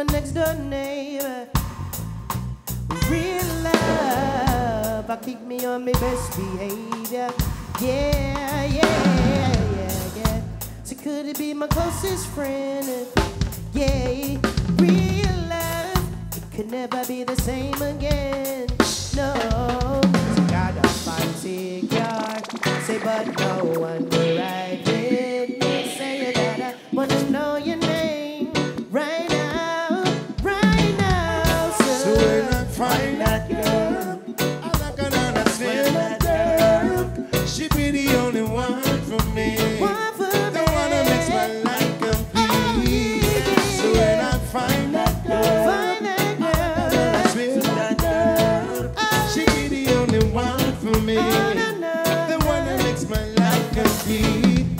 next door neighbor. Real love, I keep me on my best behavior. Yeah, yeah, yeah, yeah. So could it be my closest friend? Yeah, real love, it could never be the same again. No, I got a fancy car, say but no one will ride with me. Say that I wanna know your name right now, right now. So when I find that girl, I'm not gonna understand that girl. She be the only one for me. The one that makes my life complete. So when I find that girl, I'm not gonna understand that girl. She be the only one for me. The one that makes my life complete.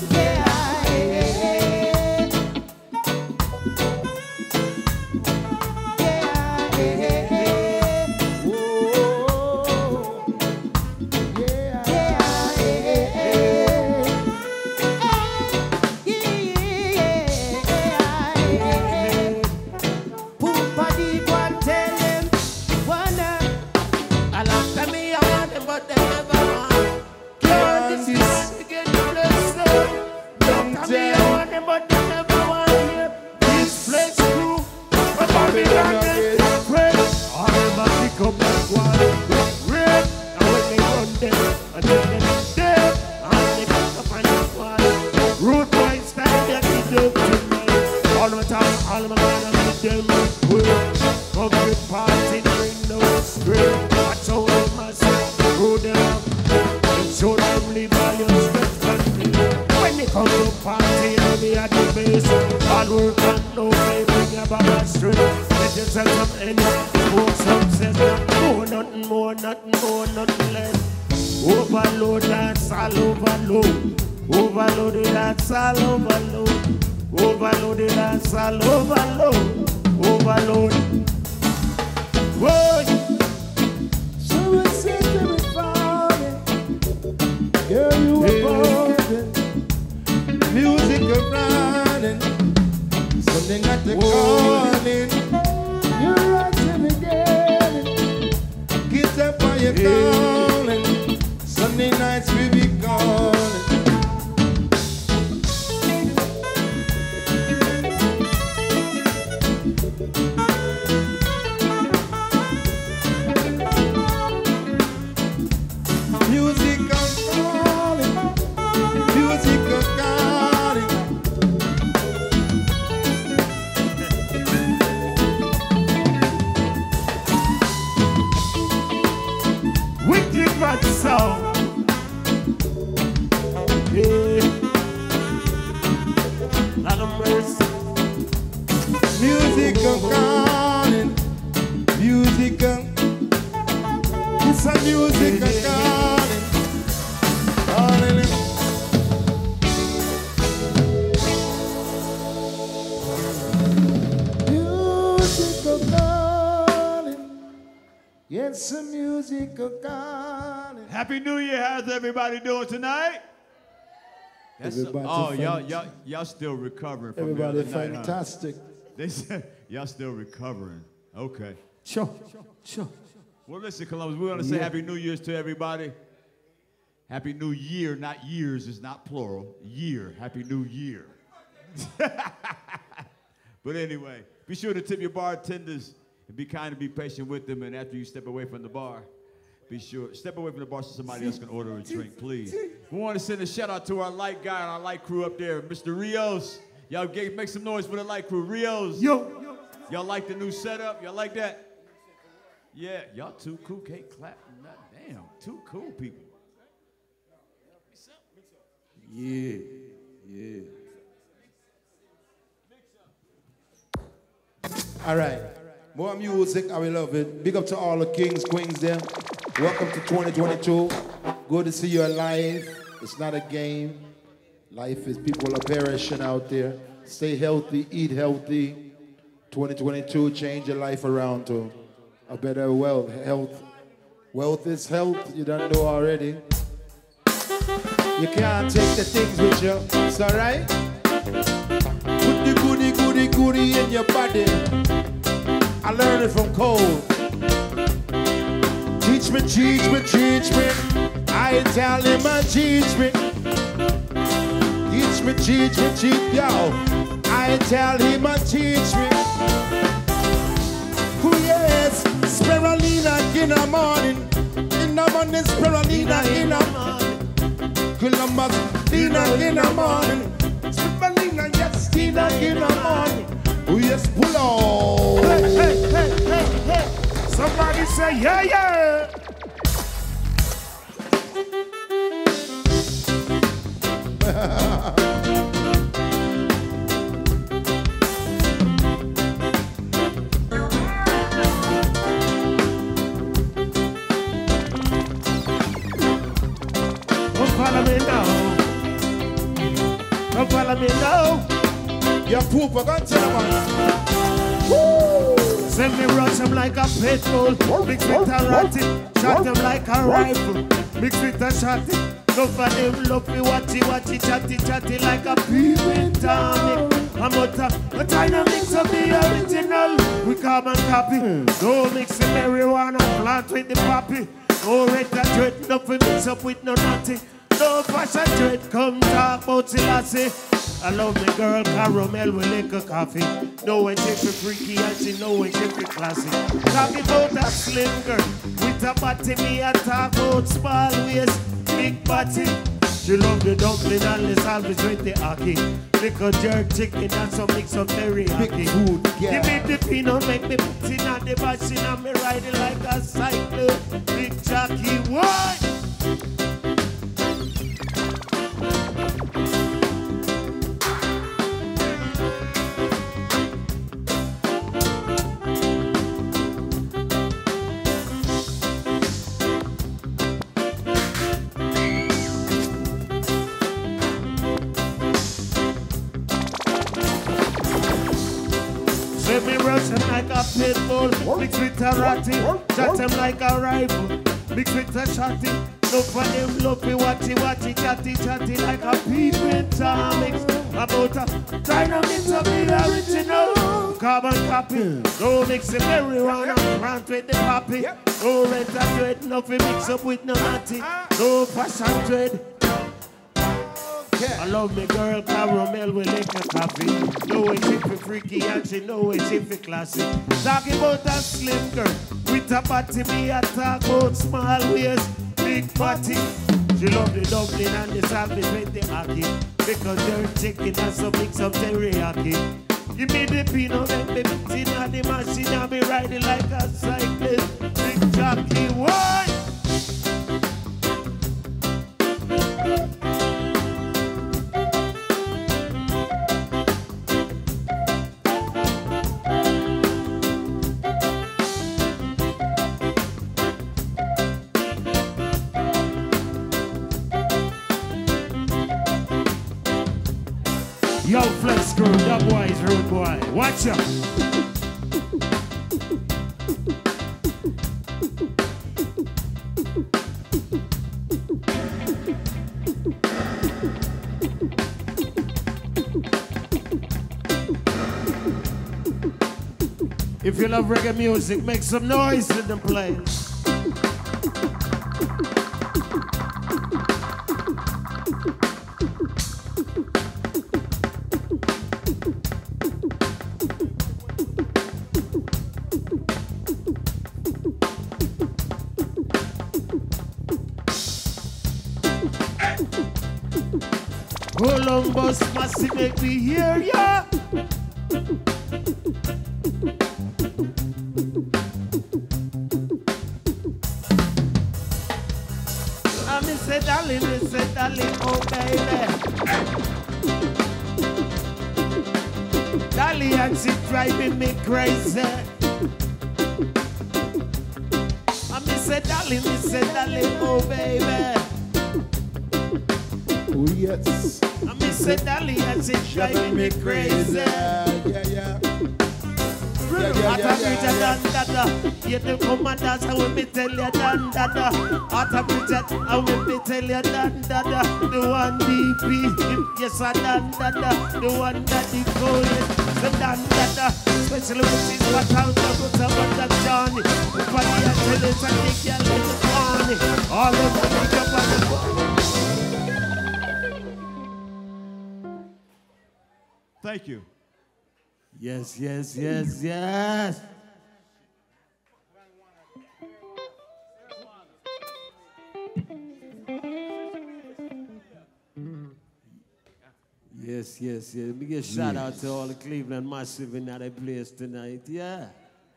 Overload, that's all overload. Overloaded, that's all overload. Overloaded, that's all overload. Overload. Whoa. Someone said to me, falling. Girl, you were falling. Music is running. Something got the calling. You're right to me, girl. Get up while you're calling. Sunday nights we be calling. Music is calling. Music is calling. Wicked bad song. Music calling, music, it's a music calling, calling. Music calling, yes, a music calling. Happy New Year! How's everybody doing tonight? Oh, y'all still recovering from Everybody the other night, fantastic. Huh? They said y'all still recovering. Okay. Sure. Well, listen, Columbus, we want to say Happy New Year's to everybody. Happy New Year, not years, is not plural. Year. Happy New Year. But anyway, be sure to tip your bartenders and be kind and be patient with them. And after you step away from the bar, be sure, step away from the bar so somebody else can order a drink, please. We want to send a shout out to our light guy and our light crew up there, Mr. Rios. Y'all make some noise for the light crew. Rios. Yo. Y'all like the new setup? Y'all like that? Yeah, y'all too cool. Can't clap. Damn, too cool people. Yeah. All right. More music, I will love it. Big up to all the kings, queens there. Welcome to 2022. Good to see you alive. It's not a game. Life is, people are perishing out there. Stay healthy, eat healthy. 2022, change your life around to a better health. Wealth is health, you don't know already. You can't take the things with you, it's alright? Put the goody in your body. I learned it from Cole. Teach me, teach me, teach me. I tell him I teach me. Teach me, teach me, teach yo. I tell him I teach me. Who yes, spirulina in the morning. In the morning, spirulina in the morning. Columbus, Dina in the morning. Spirulina, yes, Dina in the morning. Oh yes, pull on. Hey, hey, hey, hey, hey. Somebody say, yeah, yeah. Come follow me now. Come follow me now. Your poop, I got to man. Send me rush him like a pit bull. Mix with a ratty. Shot him like a rifle. Mix with a shotty. Look for them, look me watchy, watchy, chatty, chatty like a peeping tonic. I'm out a tiny mix of the original. We carbon copy. Don't mix the marijuana plant with the poppy. No red and dread, nothing mix up with no nothing. No fashion dread, come talk about Selassie. I love me girl caramel with liquor coffee. Know when she be freaky and she know when she be classy. Talking about a slim girl with a body, me a talk about small waist, big body. She love the dumpling and the salvage with the ackee. Little jerk chicken and some mix of teriyaki. Big food, yeah. Give me the peanut, make me put it on the machine and me ride it like a cycle. Big jockey, what? Like a pit bull, mix with a ratty, shot him like a rifle, mix with a shotty. Look for them, look me watchy, watchy, chatty, chatty like a peeping Tom mix. About a trying to mix up the original carbon copy. Don't mix the marijuana, rant with the poppy. No red and red, nothing mix up with no natty. No fashion dread. I love me girl caramel with liquor coffee. Know when she be freaky and she know when she be classy. Talking about a slim girl with a body, me a talk about small waist, big body. She love the dumpling and the salvage with the ackee. Because they're chicken and some mix of teriyaki. Give me the peanut, make me mix it on the machine and be riding like a cyclist. Big jockey, what? Yo, flex crew, that boy is rude boy. Watch out. If you love reggae music, make some noise in the place. Columbus must make me hear ya. Me say darling, oh baby. Darling, and she driving me crazy. Me say darling, oh baby. Oh yes. Me say darling, and she driving me crazy. Yeah. You the commanders, I will be tell you dan dada. After Bridget, I will be tell you dan dada. The one DP, yes I dan dada. The one that he call it, the dan dada. together. Especially with this what out of what's about that Johnny. The body I tell it and they can't let it on. All of them pick up on the phone. Thank you. Yes, yes, yes, yes. Yes, yes, yes. Let me give a shout out to all the Cleveland Massive in that place tonight. Yeah.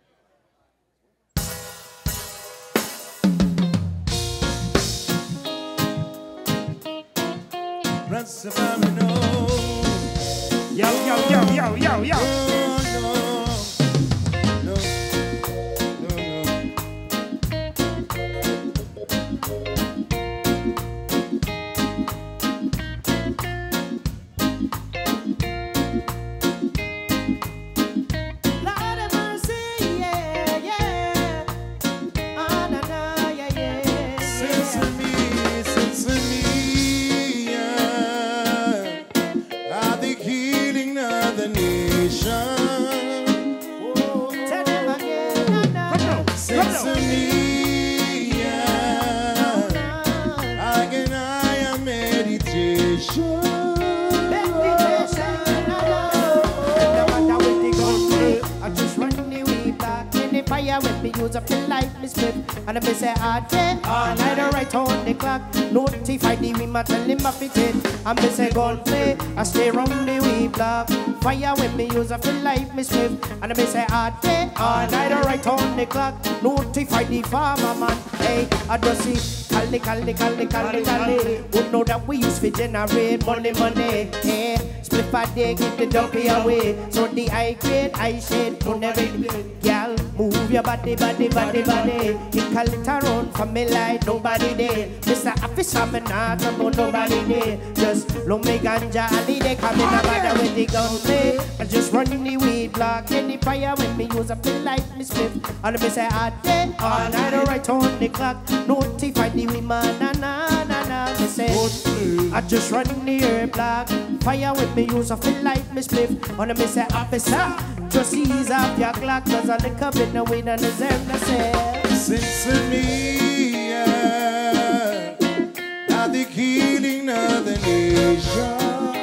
Yo, yo, yo, yo, yo, yo. And I say all day, all night, I right on the clock. Notify the women, tell him I fit it. And me say gunplay, I stay round the way block. Fire when me use, I feel like me swift. And I say all day, all night, I right on the clock. Notify the farmer man, hey, I just see. Would know that we use to generate money, hey. Split a day, keep the dumpy away. So the high grade, I shade, put every girl, move your body. He call it around for me like nobody there. Mr. Officer, me not about nobody there. Just look me ganja and they come in a matter with the gun play. I just run the weed block, any fire when me use, I feel like me split. And me say all day, all night, right on the clock. Notify the women, na. Me say, I just run the herb block. Fire with me use, I feel like me split. And me say, officer, just ease up your clock, cause I look up in the wind and deserve to say. Since me, are the healing of the nation.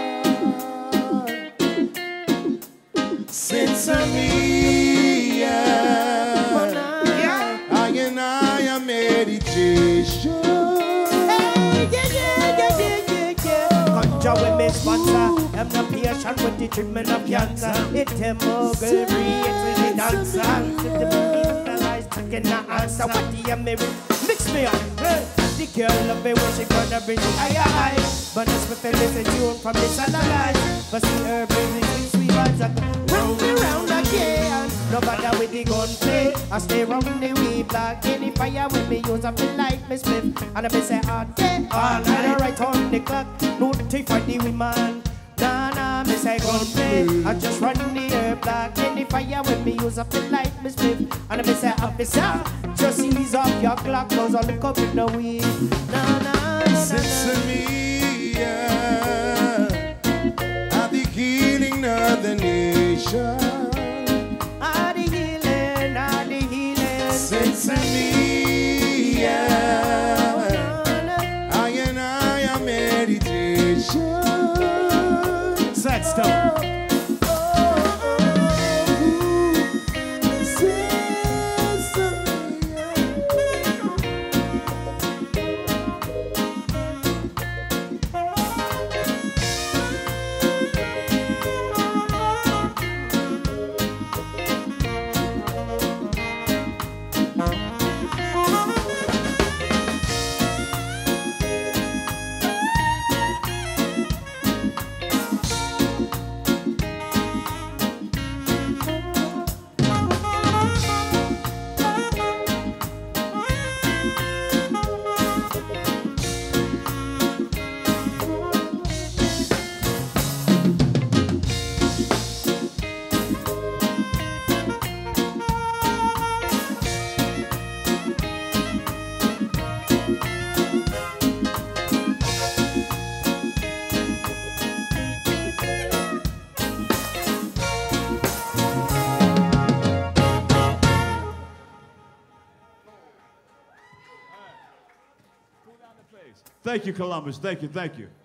Since me, I am meditation. With me sponsor, I'm the patient with the treatment of cancer. It's a mogul, it's with the dancer. The eyes taking the answer. What do you mean? Mix me up. The girl love me when she gonna bring the higher. But it's with the listen tune from the satellite. But see her bringing sweet vibes and round me round again. No matter with the gunplay, I stay round the way block. Any fire with me use, I feel like me split. And I say all day, all night, right on the clock. Notify the women. Nah, me say gunplay. I just run the air block. Any fire with me use, I feel like me split. And I say officer, just ease up your clock, cause I look up in the way. Nah. Since me, are the healing of the nation. Since me, I am meditation. Sad stuff. Thanks. Thank you, Columbus. Thank you, thank you.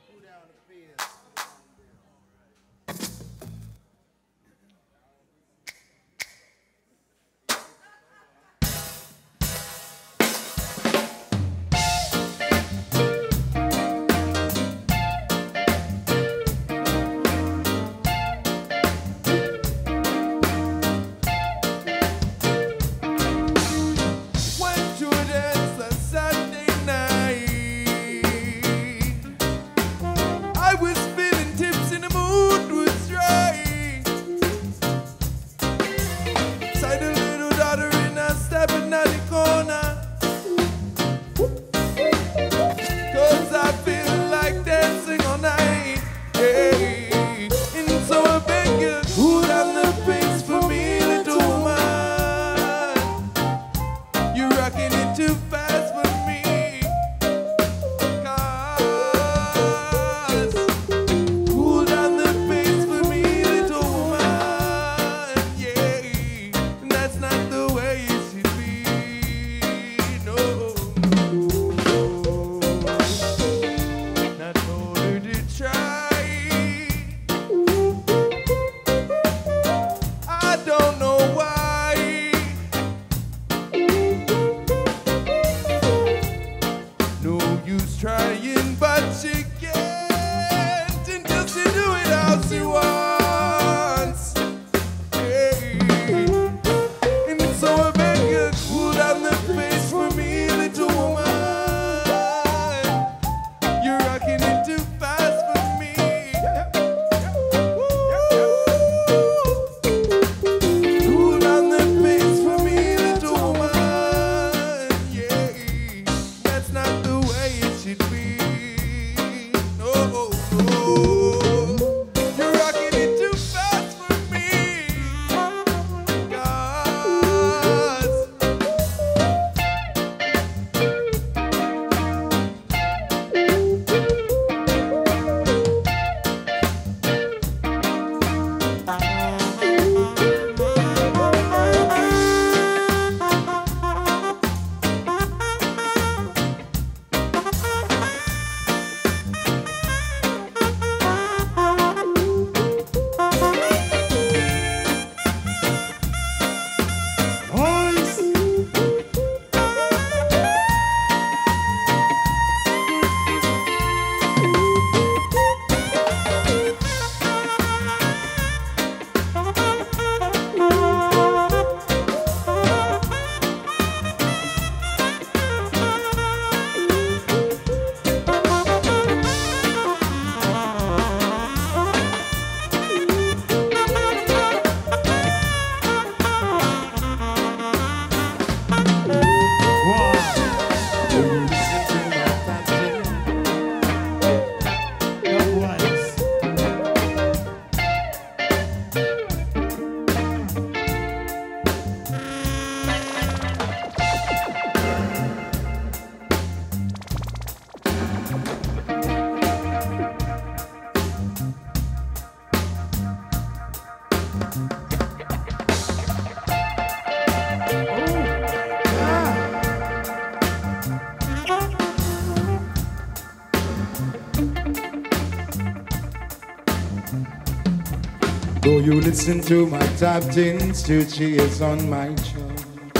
Though you listen to my top 10, still she is on my show.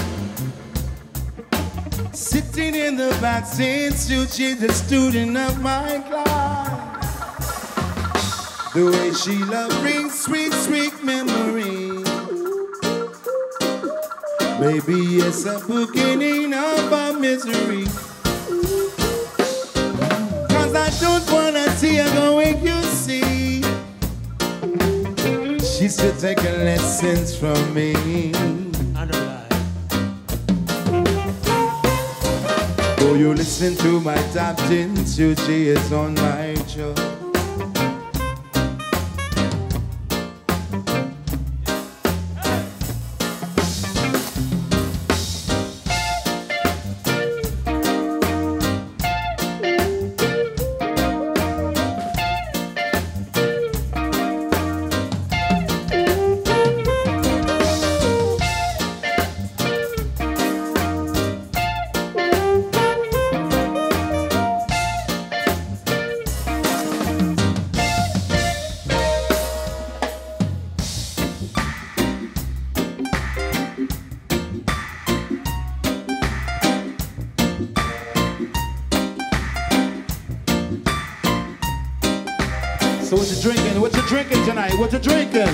Sitting in the back seat, still she's a student of my class. The way she loves brings sweet, sweet memories. Baby, it's a beginning of a misery. Cause I don't wanna see her going, you see. She's still taking lessons from me. Oh, you listen to my top 10, so she is on my show. So what you drinking? What you drinking tonight? What you drinking?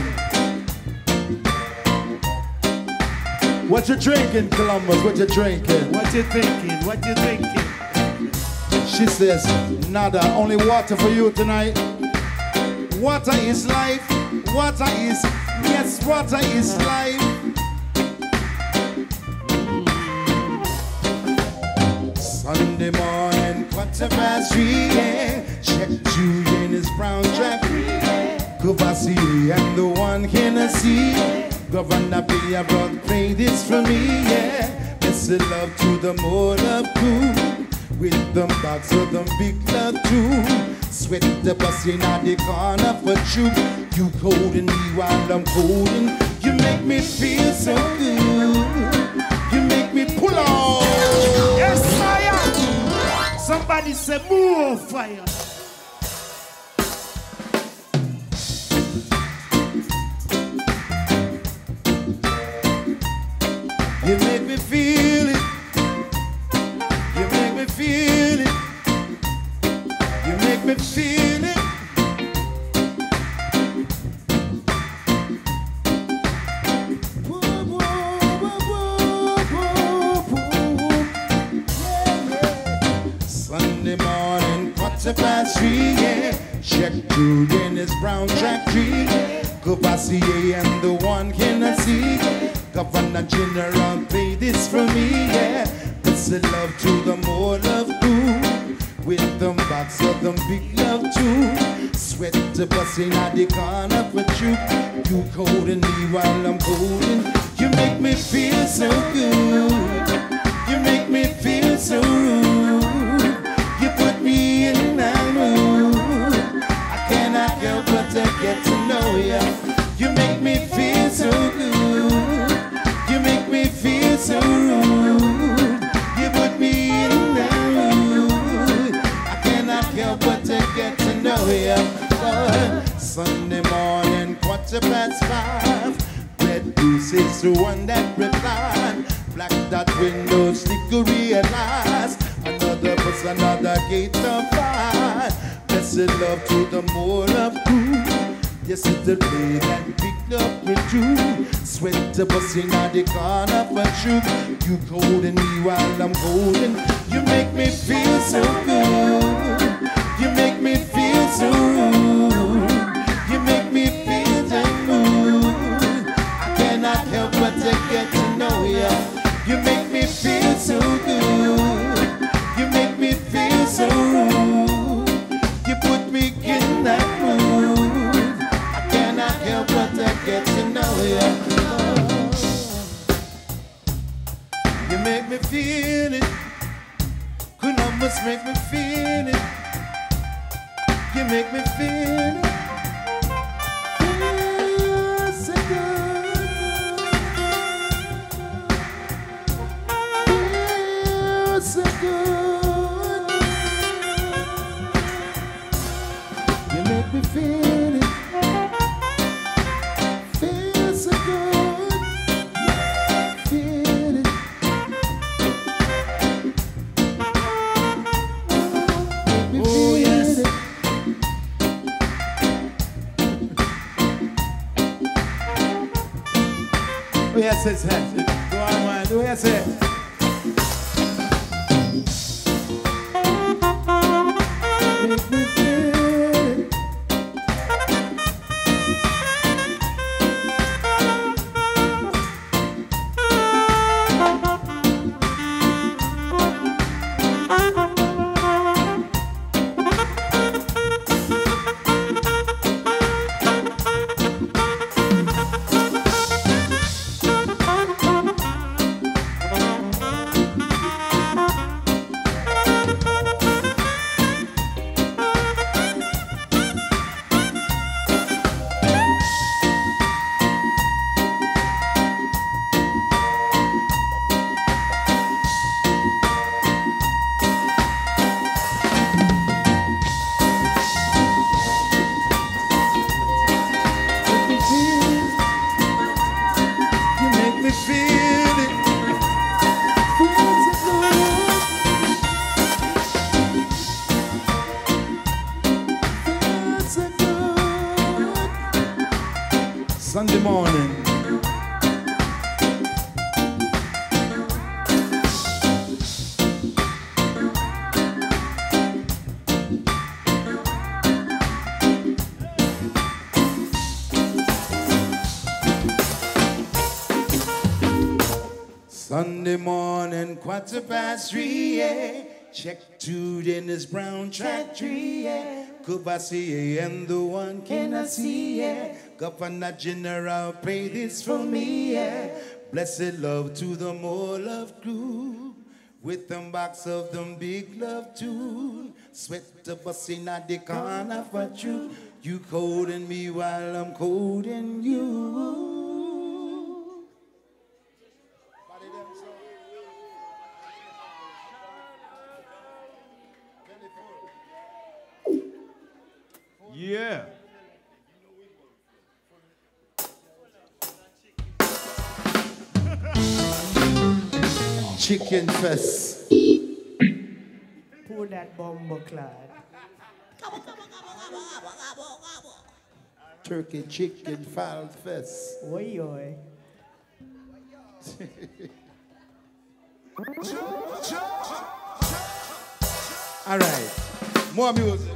What you drinking, Columbus? What you drinking? What you thinking? What you thinking? She says, nada, only water for you tonight. Water is life. Water is, yes, water is life. Sunday morning, 3:15, yeah. Check Julian, his brown track. Courvoisier and the one Hennessy. Governor Billy Brown, play this for me, yeah. Best of love to the more love crew. With them box of them big love too. Sweat the bus in the corner for you. You holding me while I'm holding. You make me feel so good. You make me pull on. Yes, fire! Somebody say more fire. You make me feel it. You make me feel it. You make me feel it. Sunday morning, 3:15, yeah. Check Julian, his brown track tree. Courvoisier and the one Hennessy. Governor General, play this for me, yeah. It's a love to the more love too. With them box of them big love too. Sweat the busting at the corner for you. You holding me while I'm holding. You make me feel so good. You make me feel so rude. You put me in that mood. I cannot help but to get to know you. You make me feel so good. You make me feel so rude. You put me in that mood. I cannot help but to get to know you. Sunday morning, 5:15. Red goose is the one that replied. Black dot window, sticker realize. Another bus, another gate of fire. Blessed love to the more of crew. Yes, it's the day that picked up with you. Sweat the bus in the corner for you. You holding me while I'm holding. You make me feel so good. You make me feel so rude. You make me feel so good. I cannot help but to get to know you. You make me feel so good. You make me feel so rude. You put me in that mood. I cannot help but to get to know you. You make me feel it. Columbus make me feel it. You make me feel it. Feel so good. Feel so good. You make me feel it. Feel so good. Feel it. Make me feel it. Oh, yes, it's it. Go on, man. Oh, yes, it. Make me feel it. Sunday morning, 3:15, yeah. Check to Dennis Brown Tractory, yeah. Kubasi and the one can I see, yeah. Governor General, pay this for me, yeah. Blessed love to the more love crew. With them box of them big love too. Sweat the bus in the corner for you. You colding me while I'm colding you. Yeah. Chicken fest. Pull that bomber clad. Turkey chicken fowl fest. Oi, oi. All right. More music.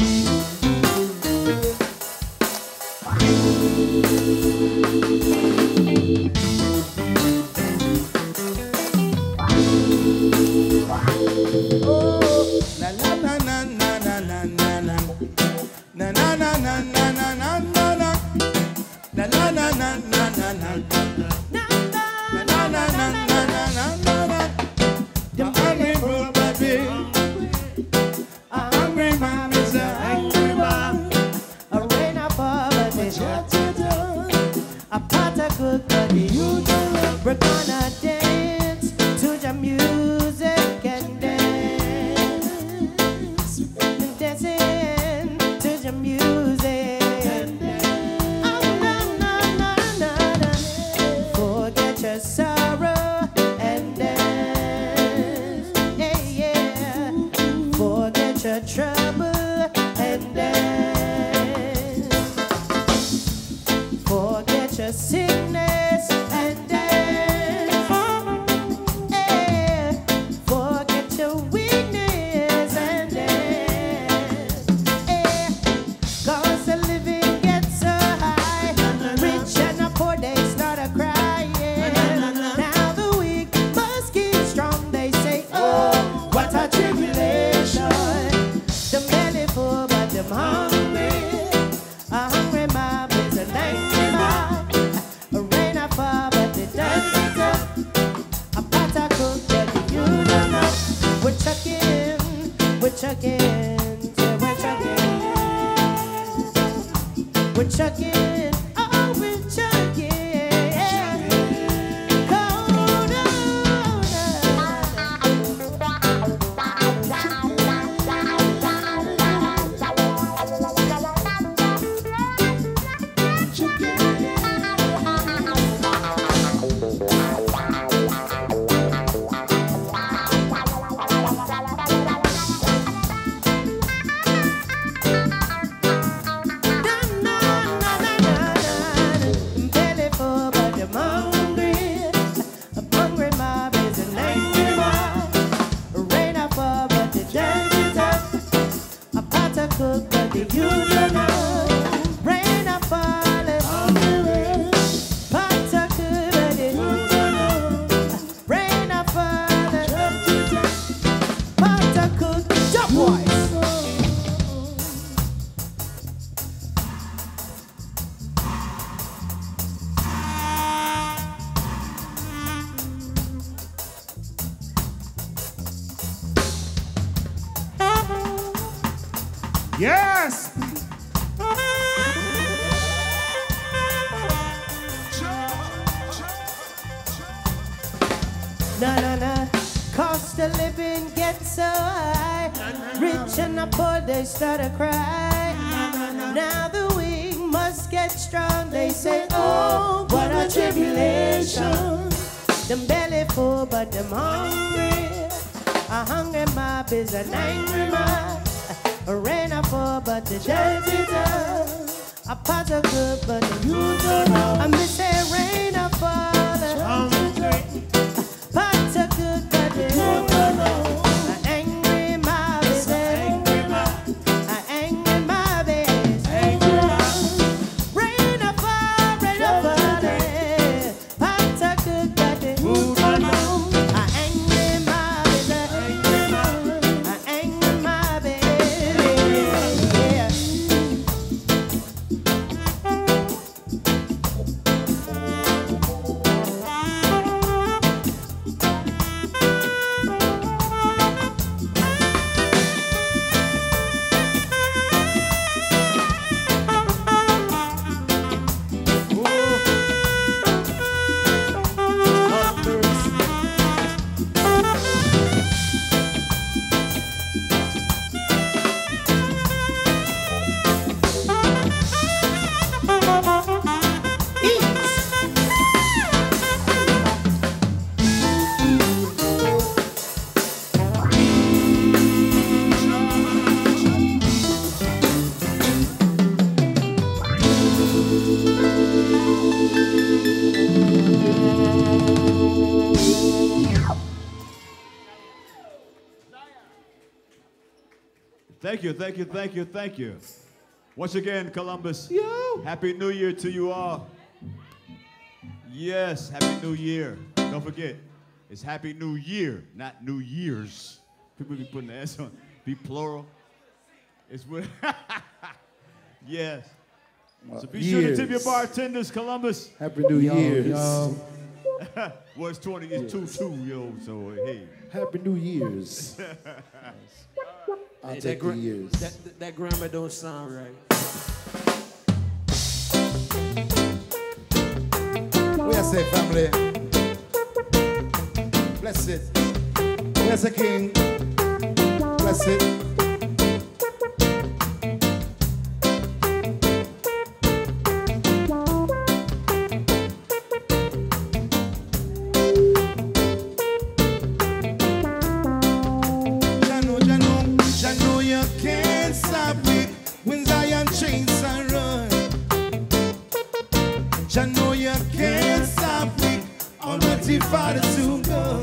We're gonna dance to the music and dance, dancing to the music. Oh, na, na, na, na, na. Forget your sorrow and dance, yeah, yeah. Forget your trouble and dance. Forget your sickness and dance. Yeah. Forget your weakness and dance. Yeah. 'Cause the living gets so high. Rich and the poor, they start a crying. Now the weak must keep strong. They say, oh, what a tribulation. The belly full, but them hungry. A hungry mob is an angry mob. A rain a fall, but they dance it up. A pot of cook, but you don't know. We're chucking, we're chucking, yeah, we're chucking. We're chucking, oh, we're chucking. Cold on. Belly full, but I'm hungry. A hungry mob is an angry mob. Rain a fall, but they dance it up. A pot of cook, but they you don't know. Rain a fall, and pot of cook, but they you don't know. Rain a fall, and pot of cook, jump boys. Yes! Na na na, cost of living gets so high. Rich and the poor, they start to cry. Now the weak must get strong. They say, oh, what a tribulation. Them belly full, but them hungry. A hungry mob is an angry mob. A rain a fall, but the dance it up. A pot of good, but the you don't know. I miss a rain a fall. Pot of good, but the you don't know. An angry mob is angry mob. An angry mob is angry mob. Rain a fall, pot of good, but the you don't know. Thank you, thank you, thank you, thank you. Once again, Columbus, Yo. Happy New Year to you all. Yes, Happy New Year. Don't forget, it's Happy New Year, not New Year's. People be putting the S on, be plural. It's with, yes. So be sure to tip your bartenders, Columbus. Happy New Year's. Yo. Well, it's 20, it's 2-2, yo, so hey. Happy New Year's. I'll Hey, take the years. That grammar don't sound right. We are say family. Bless it. Bless the King. Bless it. Jano, you can't stop it when Zion chains and run. Jano, you can't stop it. Almighty Father soon come.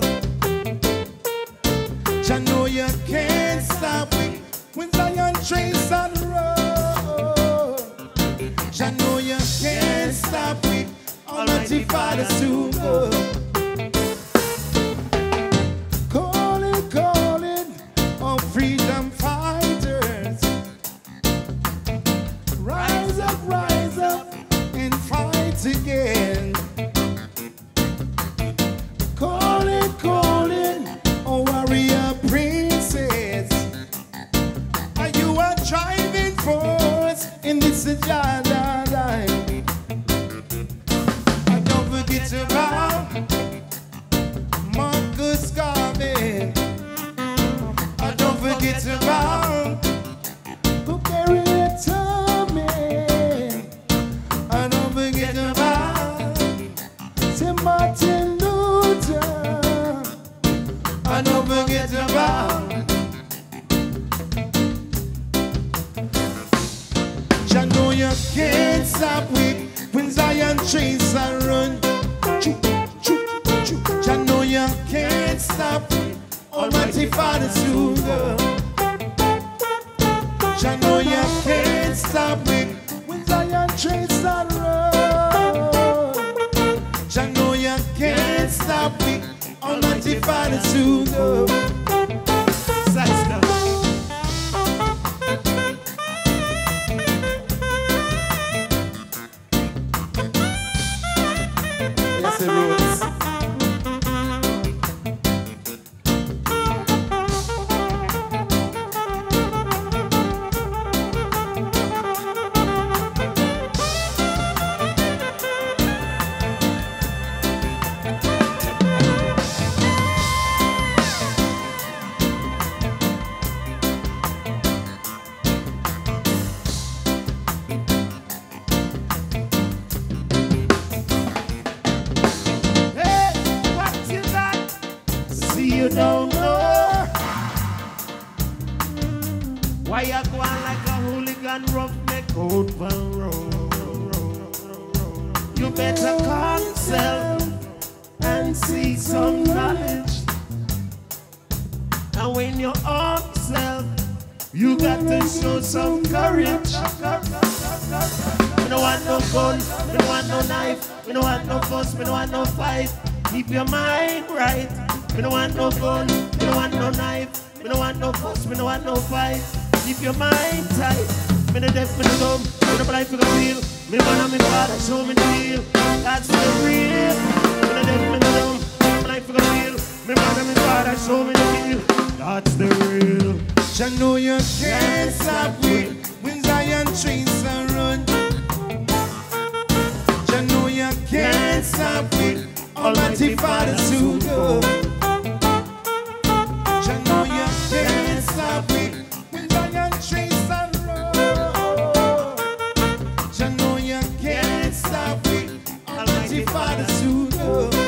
Jano, you can't stop it when Zion chains and run. Jano, you can't stop it. Almighty Father soon come. Calling, oh freedom fighters. Rise up and fight again. Calling, oh warrior princess. Are you a driving force in this agenda line? And don't forget about Marcus Garvey. And don't forget about who carried to me. And don't forget about St. Martin Luther. And don't forget about I know you can't stop it when Zion chains are run. I know you can't stop it. Almighty Father soon come. I know you can't stop it when Zion chains are run. I know you can't stop it. Almighty Father soon come. Yes, it rules. Hey, what you got? See you don't know. Why you go on like a hooligan roughneck out the road? You better calm yourself and seek some knowledge. And when you're on yourself, you got to show some courage. We don't want no gun, we don't want no knife, we don't want no fuss, we don't want no fight. Keep your mind right. We don't want no gun, we don't want no knife, we don't want no fuss, we don't want no fight. Keep your mind tight. Me the deaf, me the dumb, me the blind, me the feel. Me man and me father show me the deal. That's the real. Me the deaf, me the dumb, me the blind, me the feel. Me man and me father show me the deal. That's the real. I know you can't stop it when Zion chains are run. I know you can't stop it. Almighty Father soon come. I know you can't stop it when Zion chains are run. I know you can't stop it. Almighty Father soon come.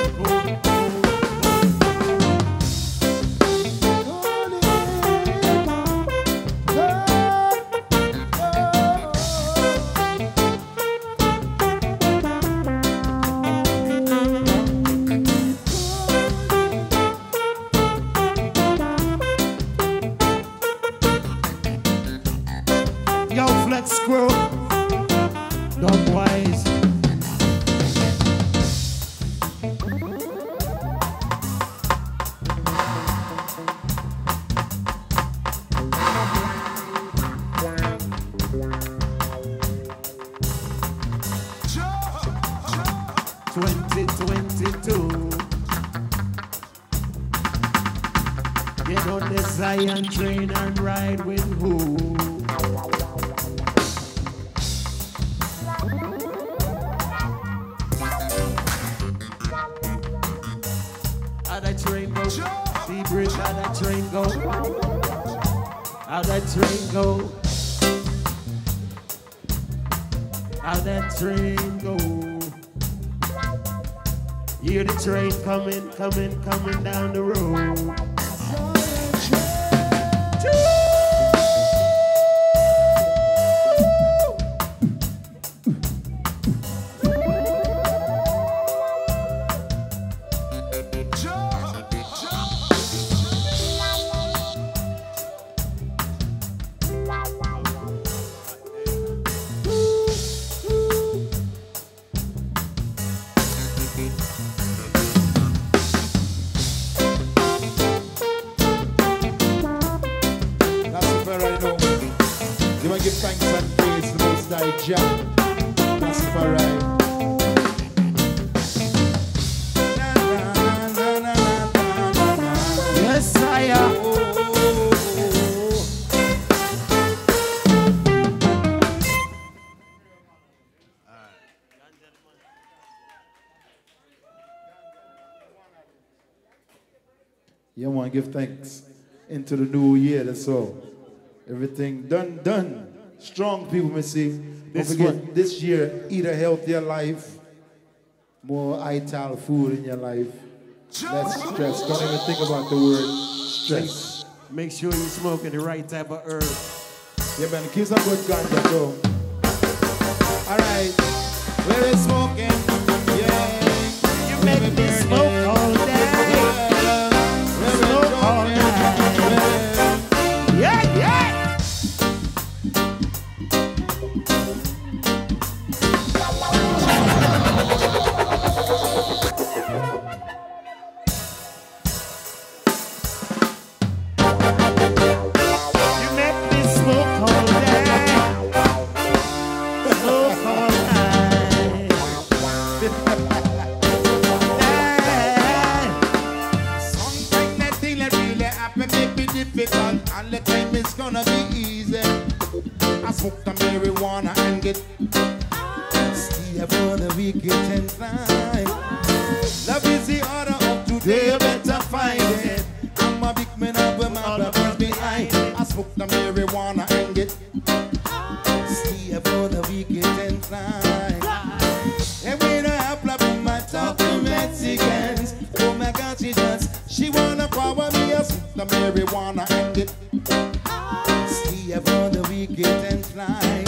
Get on the Zion train and ride with who? How that train go? The bridge, how that train go? How that train go? How that train go? Hear the train coming, coming, coming down the road. Give thanks and praise the Most High Jah. Rastafari. Yes, sire. You want to give thanks into the new year, that's all. Everything done. Strong people, may see. Don't forget, this year, eat a healthier life. More ital food in your life. Less stress. Don't even think about the word stress. Make sure you're smoking the right type of herb. Yeah, man, kids are good ganja, so. All right. We're smoking. Yeah. You make me smoke all day. Smoke all night. Yeah, yeah. And the time is gonna be easy. I smoke the marijuana and get stay for the wicked and time. Love is the order of today, you better find it. I'm a big man up with my brothers behind. I smoke the marijuana and get stay for the wicked and time. And when I have love my talk to Mexicans, oh my God, she wanna power me. I smoke the marijuana and get stay for the wicked and fly.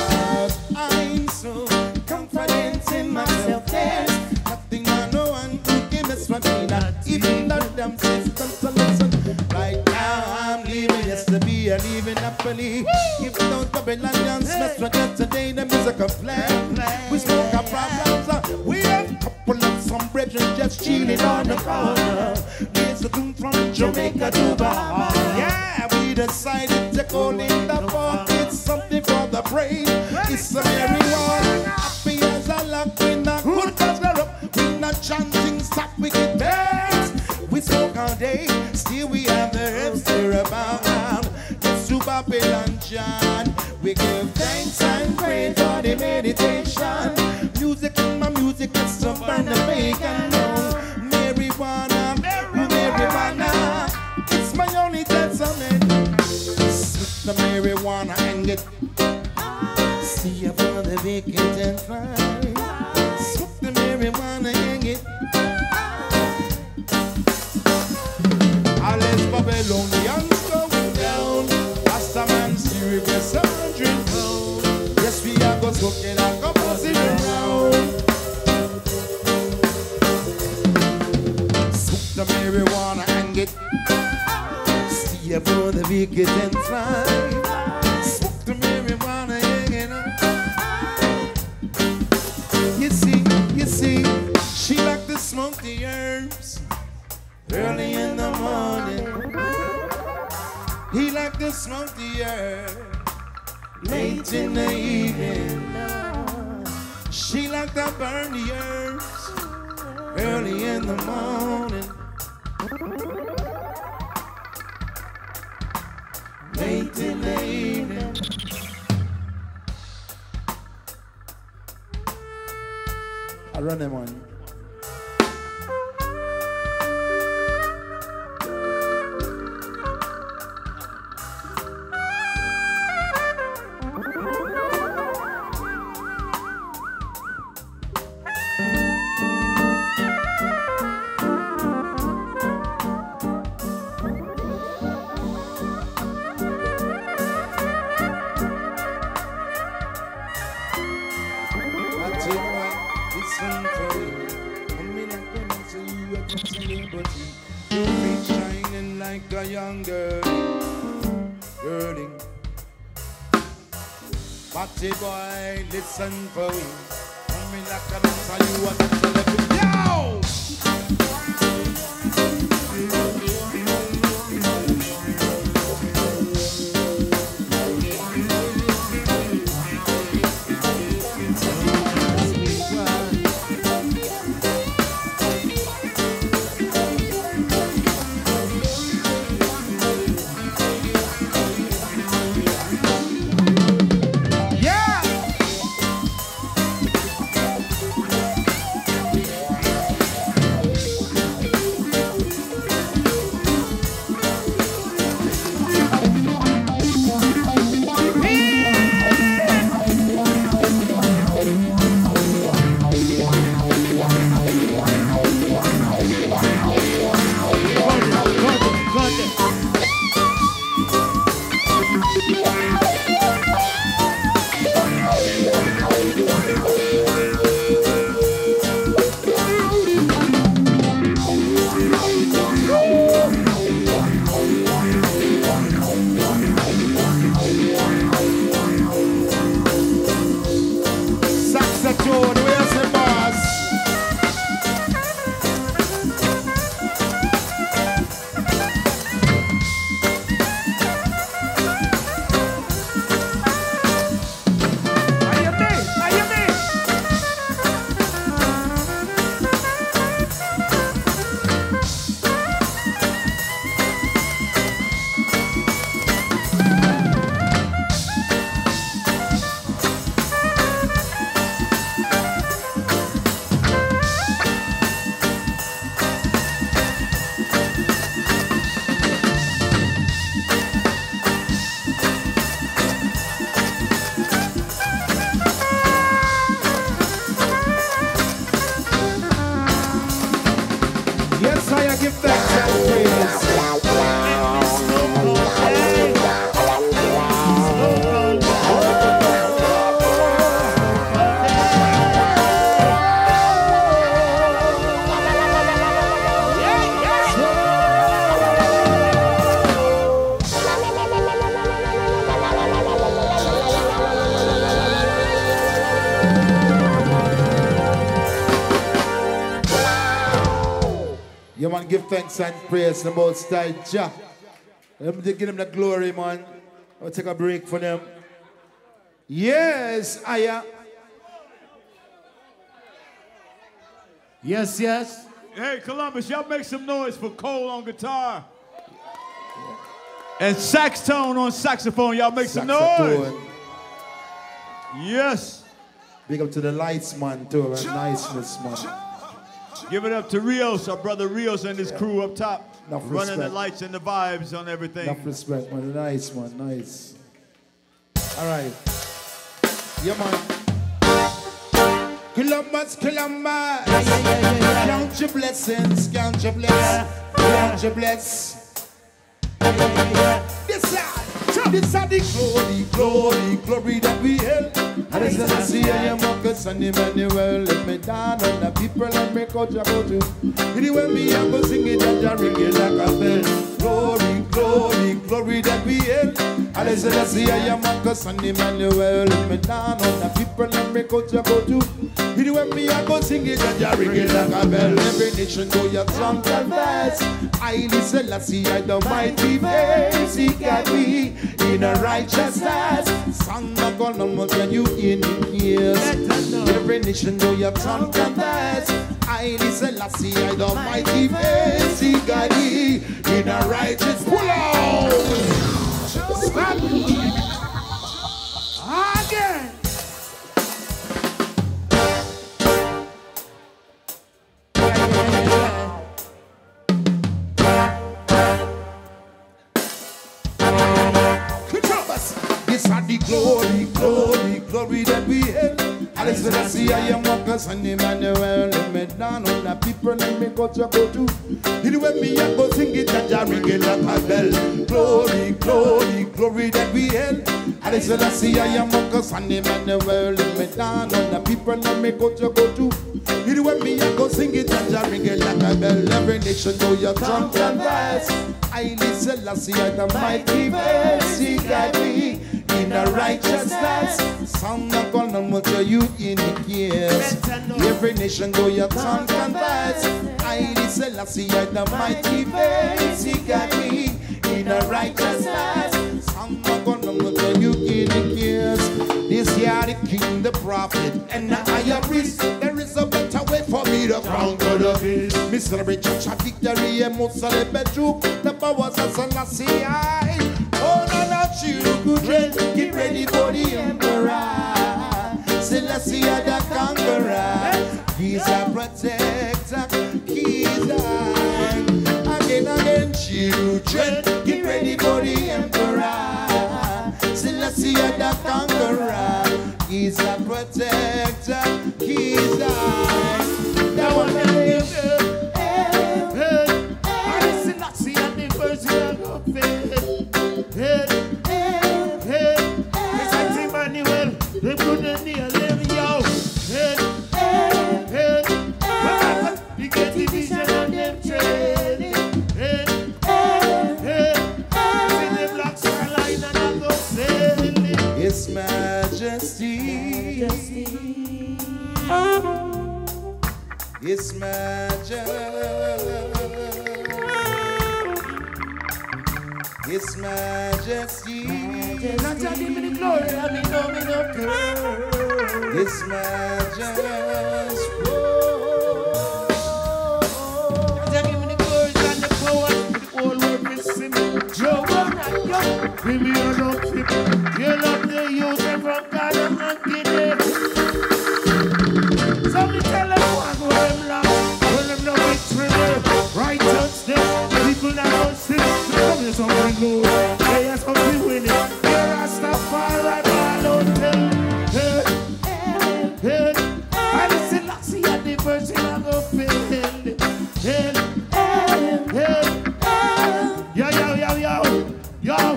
I'm so confident in myself. There's nothing or no one who can mess with me. Not even the damn systems to listen. Right now I'm leaving yesterday, I'm leaving happily. If don't Babylonians mess with us today, the music of plan. We smoke our problems. We have a couple of some brethren just chilling on the corner. There's a tune from Jamaica to Bahamas. Yeah, we decided to call in the fort. It's something for the brain. It's a marijuana. Happy as a luck. We not good cause we're up. We not chanting stop wicked birds. We smoke all day. Still we have the herbs to abound. It's to Babylon John. We give thanks and pray for the meditation. Music in my music is some fun to make and know. Marijuana, marijuana. It's my only testament. Smoke the marijuana and get see for the wicked and fly. Smoke the marijuana and get all this Babylonians go down. Rasta man serious 100 pounds. Yes, we are go smoking and go passing around. Smoke the marijuana and get stay for the wicked and fly. Smoke the marijuana and get you see, she like to smoke the herbs early in the morning. He like to smoke the herb late in the evening. She like to burn the herbs early in the morning. scintillating. I run them on. Young girl, girling. Party boy, listen for me. Come in like a dancer, you are the celebrity. Yo! You man give thanks and praise the Most High Jah. Let me give them the glory, man. I'll take a break for them. Yes, Aya. Yes, yes. Hey, Columbus, y'all make some noise for Cole on guitar. And Saxtone on saxophone. Y'all make some noise. Yes. Big up to the lights, man, too. And niceness, man. Give it up to Rios, our brother Rios and his crew up top. Enough running respect. the lights and the vibes on everything. Enough respect, man. Nice, man. Nice. All right. Yeah, man. Columbus, Columbus. Count your blessings, count your blessings, count your blessings. This are the glory that we held. And it's a see I am Marcus and Emmanuel. Let me down on the people and make out your go to. Anyway, me I go sing it and I ring it like a bell. Glory that we held. And it's a see I am Marcus and Emmanuel. Let me down on the people and make out your go to. Anyway, me I go sing it and I ring it like a bell. Every nation go your song confess. I listen, let's see I the mighty face. He got me in a righteousness. Son of God, no more than you in the ears. Every nation know your tongue confess. I listen, let's see I the mighty face. He got me in a righteous pull out. Stop. This are the glory, glory, glory that we have. Alice Selassie, I am Marcus and Emmanuel. Let me down on the people, let me go to. It when me I go sing it and I ring it like a bell. Glory, glory, glory that we have. Alice Selassie, I am Marcus and Emmanuel. Let me down on the people, let me go to. It when me I go sing it and I ring it like a bell. Every nation know your trump and verse. Haile Selassie, the mighty verse. He got me in the righteousness. Sound of God will tell you in the years. Every nation go your tongue converse. Haile Selassie, the mighty verse. He got me in the righteousness. Sound of God will tell you in the years. This year the king, the prophet, and the higher priest. There is a better way for me to conquer the beast. Me celebrate church victory and most celebrate the powers of Selassie. Oh, no, not you, good friend. Get ready for the emperor. Selassie the conqueror. He's a protector. He's again, children. Get ready for the emperor. Selassie the conqueror. He's a protector. He's that one that lives. Selassie and the version of faith. Yes, Emmanuel, they couldn't nail him, yo. We get division on them training. See the black skyline and I go sailing. His Majesty. His Majesty. His Majesty. Not give me the glory, I mean, no, me no care. His Majesty. Not give me the glory and the power. The whole world is singing. Joe, give me a love tip. You love the youth and from God and Guinea. So me tell them what go them long. Tell them no victory. Righteous them. People that don't sit. Come here something good. They are something winning. Here I stop far right by don't tell. Hey. I listen like see at the version I go fail. Hey. Yo.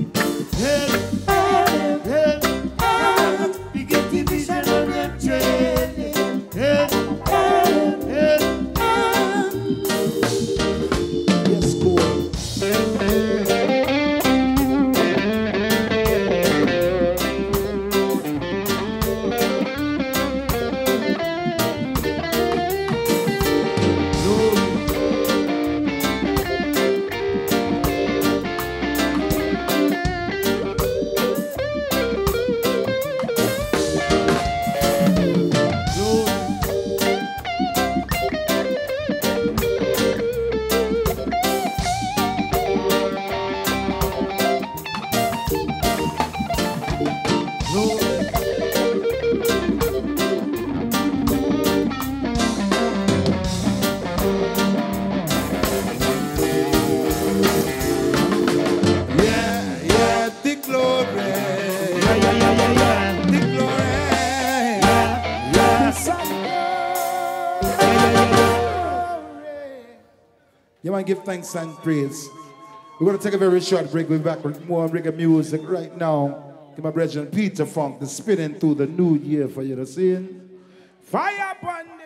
Hey. We get division on them training. Hey. Yes, go. You want to give thanks and praise. We're going to take a very short break. We'll be back with more reggae music right now. Give my brethren Peter Funk, the spinning through the new year for you to sing. Fire upon